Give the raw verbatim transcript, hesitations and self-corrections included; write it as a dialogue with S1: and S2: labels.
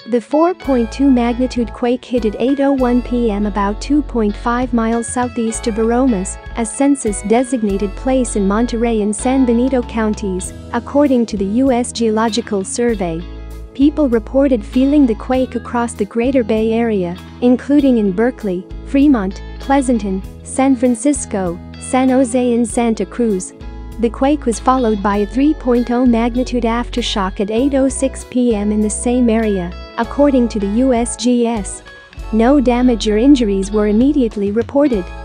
S1: The four point two magnitude quake hit at eight oh one p m about two point five miles southeast of Aromas, a census-designated place in Monterey and San Benito counties, according to the U S Geological Survey. People reported feeling the quake across the Greater Bay Area, including in Berkeley, Fremont, Pleasanton, San Francisco, San Jose and Santa Cruz. The quake was followed by a three point oh magnitude aftershock at eight oh six p m in the same area, according to the U S G S. No damage or injuries were immediately reported.